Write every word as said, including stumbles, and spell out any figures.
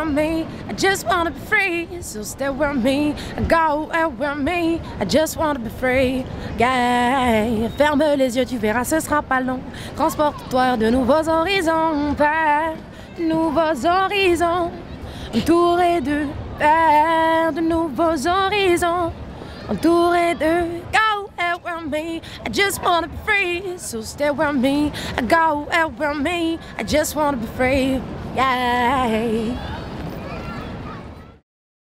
with me, I just wanna be free. So stay with me, go with me, I just wanna be free. Yeah. Ferme les yeux, tu verras, ce sera pas long. Transporte-toi de nouveaux horizons, vers de nouveaux horizons. Entouré de vers de nouveaux horizons. Entouré de go with me, I just wanna be free. So stay with me, go with me, I just wanna be free. Yeah.